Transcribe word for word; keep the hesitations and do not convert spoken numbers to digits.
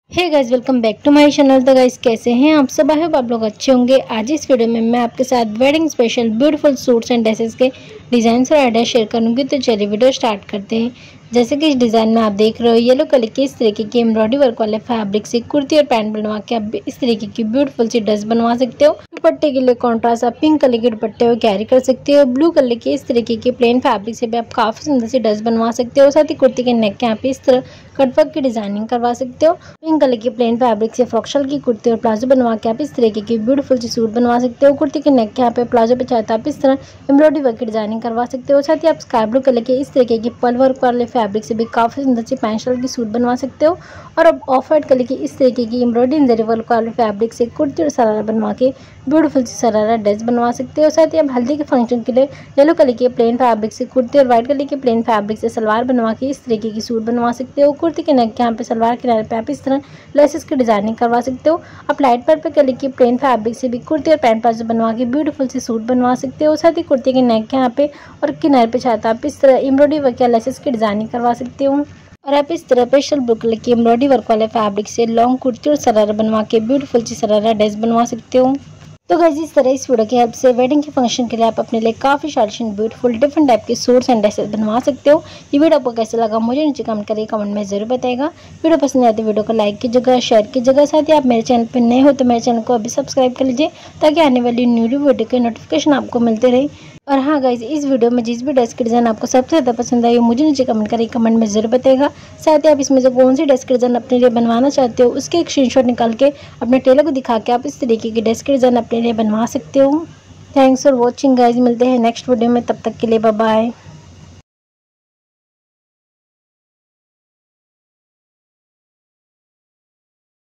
Hey guys, welcome back to my channel. तो guys, कैसे हैं आप सब? आई होप आप लोग अच्छे होंगे। आज इस वीडियो में मैं आपके साथ wedding special beautiful suits and dresses के डिजाइन और आइडिया शेयर करूंगी। तो चलिए वीडियो स्टार्ट करते हैं। जैसे कि इस डिज़ाइन में आप देख रहे हो, येलो कलर की इस तरीके की एम्ब्रॉयडरी वर्क वाले फैब्रिक से कुर्ती और पैंट बनवा के आप इस तरीके की ब्यूटीफुल सी ड्रेस बनवा सकते हो। दुपट्टे के लिए कॉन्ट्रास्ट आप पिंक कलर के दुपट्टे को कैरी कर सकते हो। ब्लू कलर के इस तरीके की प्लेन फैब्रिक से भी आप काफी सुंदर सी ड्रेस बनवा सकते हो। साथ ही कुर्ती के नेक के यहाँ पे इस तरह कटवर्क की डिजाइनिंग करवा सकते हो। पिंक कलर की प्लेन फैब्रिक से फ्रॉक की कुर्ती और प्लाजो बनवा के आप इस तरीके की ब्यूटीफुल सी सूट बनवा सकते हो। कुर्ती के नेक के यहाँ पे प्लाजो पे चाहते आप इस तरह एम्ब्रॉयडरी वर्क की डिजाइनिंग करवा सकते हो। साथ ही आप स्काई ब्लू कलर के इस तरीके की पल वर्क वाले फैब्रिक से भी काफी सुंदर सी पैंट शर्ट की सूट बनवा सकते हो। और अब ऑफ वाइट कलर की इस तरीके की एम्ब्रॉयडरी जरी वर्क वाले फैब्रिक से कुर्ती और सरारा बनवा के ब्यूटीफुल सी सरारा ड्रेस बनवा सकते हो। साथ ही आप हल्दी के फंक्शन के लिए येलो कलर के प्लेन फैब्रिक से कुर्ती और व्हाइट कलर के प्लेन फैब्रिक से सलवार बनवा के इस तरीके की सूट बनवा सकते हो। कुर्ती के नेक के यहाँ पे सलवार किनारे पे आप इस तरह लेसेस की डिजाइनिंग करवा सकते हो। आप लाइट पर्पल कलर की प्लेन फैब्रिक से भी कुर्ती और पैंट प्लाजो बनवा के ब्यूटीफुल सी सूट बनवा सकते हो। साथ ही कुर्ती के नेक के यहाँ पे और किनारे पे चाहते आप इस तरह एम्ब्रॉयडरी वर्क या लेसेस की डिजाइनिंग करवा सकते हो। और आप इस तरह पेस्टल ब्लू कलर की एम्ब्रॉयडरी वर्क वाले फैब्रिक से लॉन्ग कुर्ती और सरारा बनवा के ब्यूटीफुल सी सरारा ड्रेस बनवा सकते हो। तो गाइस, इस तरह इस वीडियो की हेल्प से वेडिंग के फंक्शन के लिए आप अपने लिए काफी स्टाइलिश ब्यूटीफुल डिफरेंट टाइप के सूट्स एंड ड्रेसेस बनवा सकते हो। ये वीडियो आपको कैसा लगा मुझे नीचे कमेंट करिए, कमेंट में जरूर बताएगा। वीडियो पसंद आए तो वीडियो को लाइक की जगह शेयर की जगह। साथ ही आप मेरे चैनल पर नए हो तो मेरे चैनल को अभी सब्सक्राइब कर लीजिए ताकि आने वाली न्यू वीडियो के नोटिफिकेशन आपको मिलते रहे। और हाँ गाइज, इस वीडियो में जिस भी ड्रेस की डिज़ाइन आपको सबसे ज़्यादा पसंद आई मुझे नीचे कमेंट करिए, कमेंट में जरूर बताएगा। साथ ही आप इसमें से कौन सी ड्रेस की डिज़ाइन अपने लिए बनवाना चाहते हो उसके एक स्क्रीनशॉट निकाल के अपने टेलर को दिखा के आप इस तरीके की ड्रेस की डिज़ाइन अपने लिए बनवा सकते हो। थैंक्स फॉर वॉचिंग गाइज, मिलते हैं नेक्स्ट वीडियो में, तब तक के लिए बाय बाय।